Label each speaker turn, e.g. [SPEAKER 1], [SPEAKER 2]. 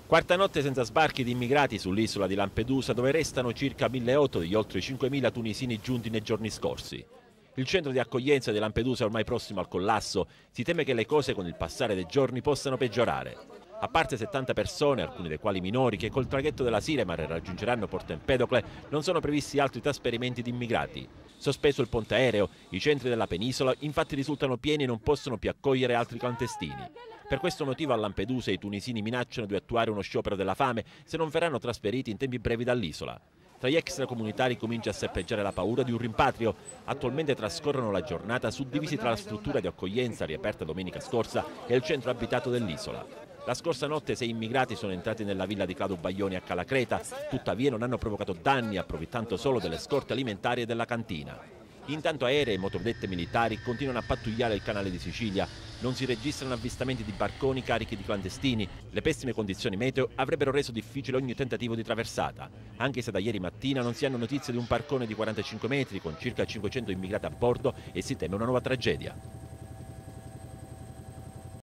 [SPEAKER 1] Quarta notte senza sbarchi di immigrati sull'isola di Lampedusa, dove restano circa 1.800 degli oltre 5.000 tunisini giunti nei giorni scorsi. Il centro di accoglienza di Lampedusa è ormai prossimo al collasso. Si teme che le cose con il passare dei giorni possano peggiorare. A parte 70 persone, alcune dei quali minori, che col traghetto della Siremar raggiungeranno Porto Empedocle, non sono previsti altri trasferimenti di immigrati. Sospeso il ponte aereo, i centri della penisola infatti risultano pieni e non possono più accogliere altri clandestini. Per questo motivo a Lampedusa i tunisini minacciano di attuare uno sciopero della fame se non verranno trasferiti in tempi brevi dall'isola. Tra gli extracomunitari comincia a serpeggiare la paura di un rimpatrio. Attualmente trascorrono la giornata suddivisi tra la struttura di accoglienza riaperta domenica scorsa e il centro abitato dell'isola. La scorsa notte 6 immigrati sono entrati nella villa di Claudio Baglioni a Cala Creta, tuttavia non hanno provocato danni approfittando solo delle scorte alimentari e della cantina. Intanto aerei e motovedette militari continuano a pattugliare il canale di Sicilia. Non si registrano avvistamenti di barconi carichi di clandestini. Le pessime condizioni meteo avrebbero reso difficile ogni tentativo di traversata, anche se da ieri mattina non si hanno notizie di un barcone di 45 metri con circa 500 immigrati a bordo e si teme una nuova tragedia.